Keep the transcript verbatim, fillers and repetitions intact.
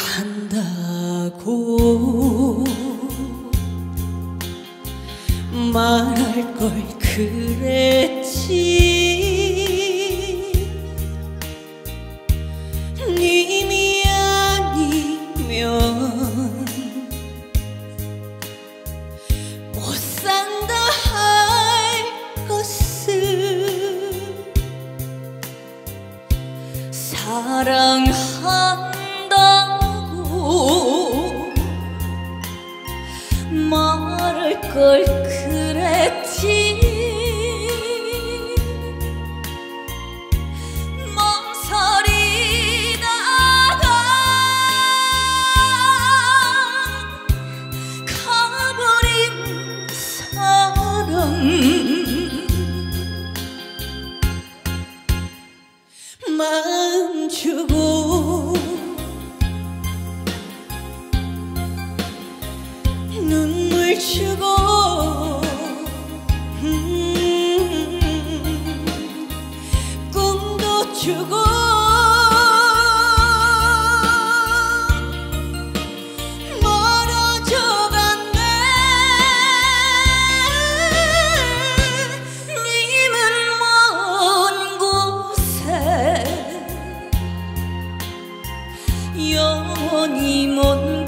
사랑한다고 말할 걸 그랬지. 님이 아니면 못 산다 할 것을 사랑한다고 말할 걸 그랬지. 멍설이다가 가버린 사람 마음 주고 눈물 주고 음, 꿈도 주고 멀어져갔네. 님은 먼 곳에 영원히 못